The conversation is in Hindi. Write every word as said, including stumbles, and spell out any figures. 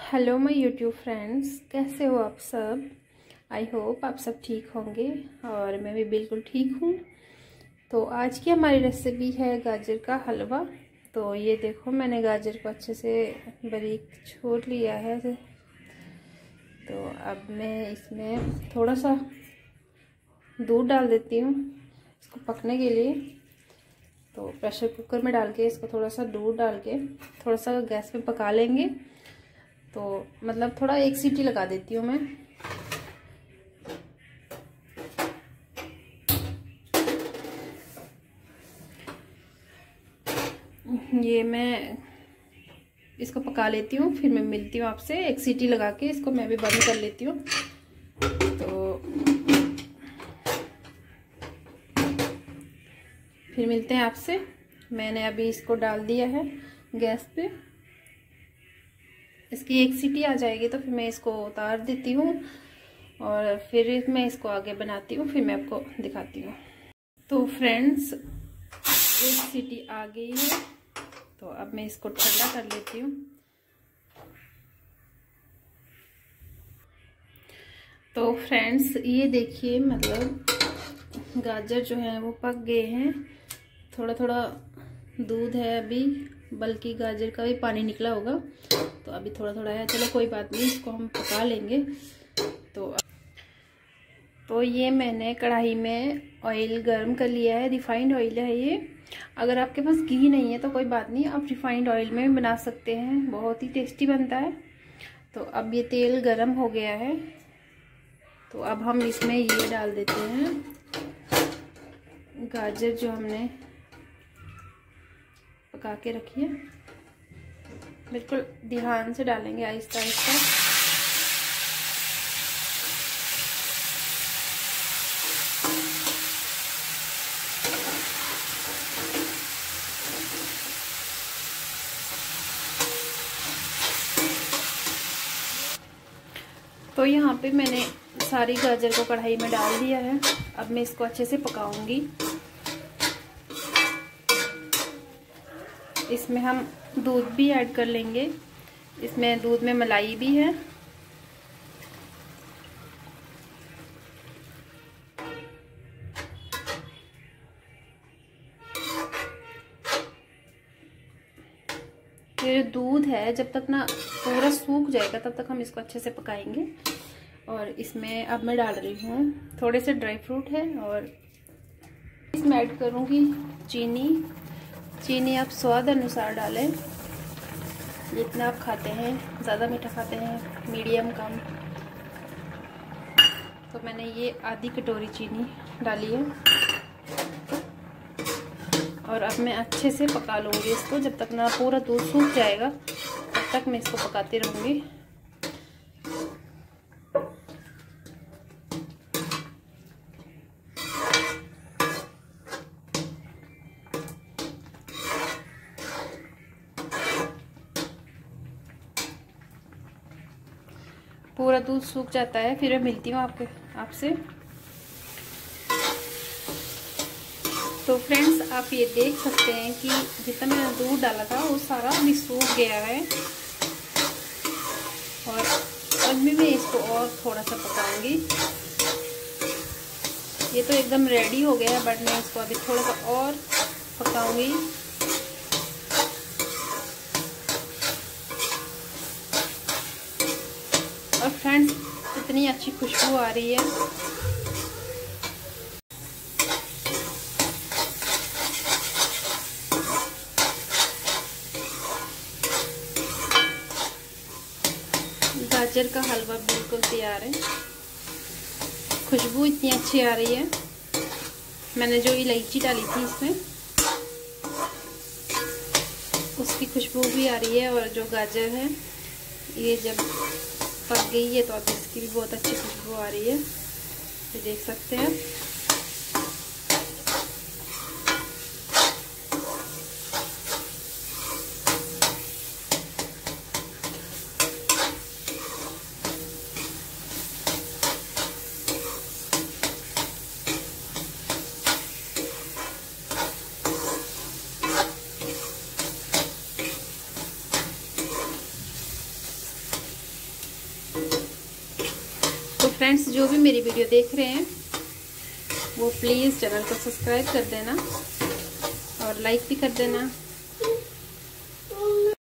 हेलो माय यूट्यूब फ्रेंड्स, कैसे हो आप सब। आई होप आप सब ठीक होंगे और मैं भी बिल्कुल ठीक हूँ। तो आज की हमारी रेसिपी है गाजर का हलवा। तो ये देखो, मैंने गाजर को अच्छे से बारीक छोड़ लिया है। तो अब मैं इसमें थोड़ा सा दूध डाल देती हूँ इसको पकने के लिए। तो प्रेशर कुकर में डाल के इसको थोड़ा सा दूध डाल के थोड़ा सा गैस पे पका लेंगे। तो मतलब थोड़ा एक सीटी लगा देती हूँ मैं। ये मैं इसको पका लेती हूँ, फिर मैं मिलती हूँ आपसे। एक सीटी लगा के इसको मैं भी बंद कर लेती हूँ। तो फिर मिलते हैं आपसे। मैंने अभी इसको डाल दिया है गैस पे। इसकी एक सीटी आ जाएगी तो फिर मैं इसको उतार देती हूँ और फिर मैं इसको आगे बनाती हूँ, फिर मैं आपको दिखाती हूँ। तो फ्रेंड्स, एक सीटी आ गई है, तो अब मैं इसको ठंडा कर लेती हूँ। तो फ्रेंड्स, ये देखिए, मतलब गाजर जो है वो पक गए हैं। थोड़ा थोड़ा दूध है अभी, बल्कि गाजर का भी पानी निकला होगा, तो अभी थोड़ा थोड़ा है। चलो कोई बात नहीं, इसको हम पका लेंगे। तो तो ये मैंने कढ़ाई में ऑयल गरम कर लिया है। रिफाइंड ऑयल है ये। अगर आपके पास घी नहीं है तो कोई बात नहीं, आप रिफाइंड ऑयल में भी बना सकते हैं, बहुत ही टेस्टी बनता है। तो अब ये तेल गरम हो गया है, तो अब हम इसमें ये डाल देते हैं गाजर जो हमने पका के रखी है। बिल्कुल ध्यान से डालेंगे, आहिस्ता आहिस्ता। तो यहाँ पे मैंने सारी गाजर को कढ़ाई में डाल दिया है। अब मैं इसको अच्छे से पकाऊंगी। इसमें हम दूध भी ऐड कर लेंगे। इसमें दूध में मलाई भी है। ये दूध है, जब तक ना पूरा सूख जाएगा तब तक हम इसको अच्छे से पकाएंगे। और इसमें अब मैं डाल रही हूँ थोड़े से ड्राई फ्रूट है, और इसमें ऐड करूँगी चीनी। चीनी आप स्वाद अनुसार डालें, जितना आप खाते हैं, ज़्यादा मीठा खाते हैं, मीडियम, कम। तो मैंने ये आधी कटोरी चीनी डाली है। और अब मैं अच्छे से पका लूँगी इसको, जब तक ना पूरा दूध सूख जाएगा तब तक मैं इसको पकाती रहूँगी। पूरा दूध सूख जाता है, फिर मैं मिलती हूँ आपके आपसे। तो फ्रेंड्स, आप ये देख सकते हैं कि जितना मैंने दूध डाला था वो सारा भी सूख गया है। और अभी मैं इसको और थोड़ा सा पकाऊंगी। ये तो एकदम रेडी हो गया है, बट मैं इसको अभी थोड़ा सा और पकाऊंगी। और फ्रेंड्स, इतनी अच्छी खुशबू आ रही है। गाजर का हलवा बिल्कुल तैयार है। खुशबू इतनी अच्छी आ रही है। मैंने जो इलायची डाली थी इसमें, उसकी खुशबू भी आ रही है। और जो गाजर है ये जब पक गई है तो अब इसकी भी बहुत अच्छी खुशबू आ रही है, ये देख सकते हैं। फ्रेंड्स जो भी मेरी वीडियो देख रहे हैं वो प्लीज़ चैनल को सब्सक्राइब कर देना और लाइक भी कर देना।